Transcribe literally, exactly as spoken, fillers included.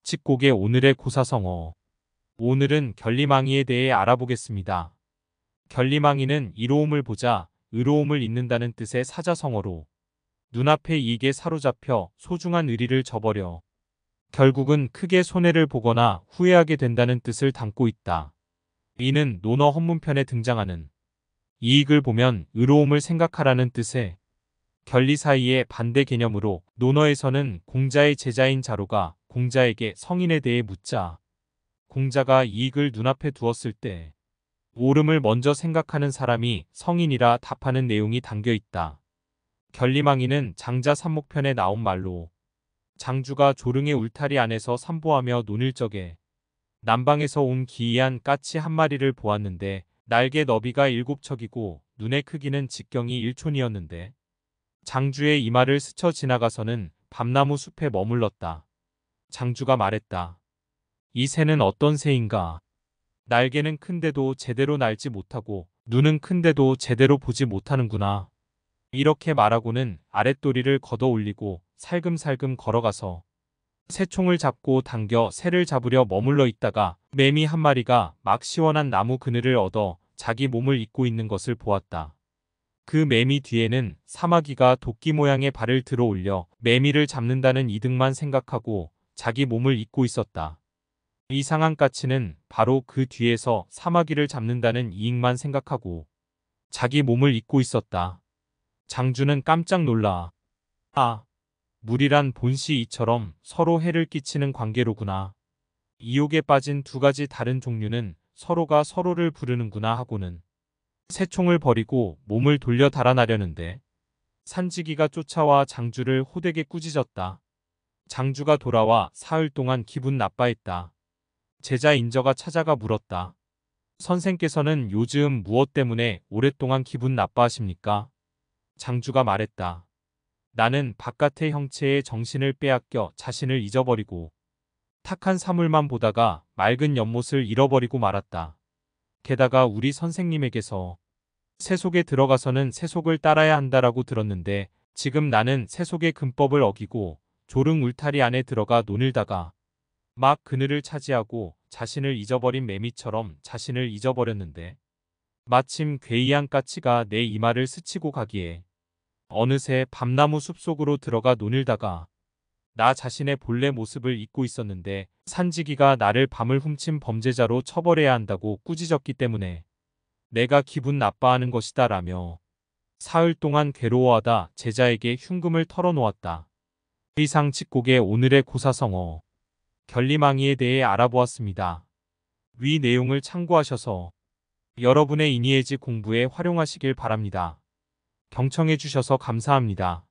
칙곡의 오늘의 고사성어. 오늘은 결리망이에 대해 알아보겠습니다. 결리망이는 이로움을 보자, 의로움을 잇는다는 뜻의 사자성어로 눈앞의 이익에 사로잡혀 소중한 의리를 저버려 결국은 크게 손해를 보거나 후회하게 된다는 뜻을 담고 있다. 이는 논어 헌문편에 등장하는 이익을 보면 의로움을 생각하라는 뜻의 결리 사이의 반대 개념으로 논어에서는 공자의 제자인 자로가 공자에게 성인에 대해 묻자 공자가 이익을 눈앞에 두었을 때 옳음을 먼저 생각하는 사람이 성인이라 답하는 내용이 담겨 있다. 결리망이는 장자 삼목편에 나온 말로 장주가 조릉의 울타리 안에서 산보하며 논일 적에 남방에서 온 기이한 까치 한 마리를 보았는데 날개 너비가 일곱 척이고 눈의 크기는 직경이 일촌이었는데 장주의 이마를 스쳐 지나가서는 밤나무 숲에 머물렀다. 장주가 말했다. 이 새는 어떤 새인가? 날개는 큰데도 제대로 날지 못하고 눈은 큰데도 제대로 보지 못하는구나. 이렇게 말하고는 아랫도리를 걷어 올리고 살금살금 걸어가서 새총을 잡고 당겨 새를 잡으려 머물러 있다가 매미 한 마리가 막 시원한 나무 그늘을 얻어 자기 몸을 잇고 있는 것을 보았다. 그 매미 뒤에는 사마귀가 도끼 모양의 발을 들어 올려 매미를 잡는다는 이득만 생각하고 자기 몸을 잇고 있었다. 이상한 까치는 바로 그 뒤에서 사마귀를 잡는다는 이익만 생각하고 자기 몸을 잇고 있었다. 장주는 깜짝 놀라. 아, 물이란 본시 이처럼 서로 해를 끼치는 관계로구나. 이욕에 빠진 두 가지 다른 종류는 서로가 서로를 부르는구나 하고는 새총을 버리고 몸을 돌려 달아나려는데 산지기가 쫓아와 장주를 호되게 꾸짖었다. 장주가 돌아와 사흘 동안 기분 나빠했다. 제자 인저가 찾아가 물었다. 선생께서는 요즘 무엇 때문에 오랫동안 기분 나빠하십니까? 장주가 말했다. 나는 바깥의 형체에 정신을 빼앗겨 자신을 잊어버리고 탁한 사물만 보다가 맑은 연못을 잃어버리고 말았다. 게다가 우리 선생님에게서 세속에 들어가서는 세속을 따라야 한다라고 들었는데 지금 나는 세속의 근법을 어기고 조릉 울타리 안에 들어가 논일다가 막 그늘을 차지하고 자신을 잊어버린 매미처럼 자신을 잊어버렸는데 마침 괴이한 까치가 내 이마를 스치고 가기에 어느새 밤나무 숲속으로 들어가 논일다가 나 자신의 본래 모습을 잊고 있었는데 산지기가 나를 밤을 훔친 범죄자로 처벌해야 한다고 꾸짖었기 때문에 내가 기분 나빠하는 것이다 라며 사흘 동안 괴로워하다 제자에게 흉금을 털어놓았다. 이상 칙곡의 오늘의 고사성어 결리망이에 대해 알아보았습니다. 위 내용을 참고하셔서 여러분의 이니에지 공부에 활용하시길 바랍니다. 경청해 주셔서 감사합니다.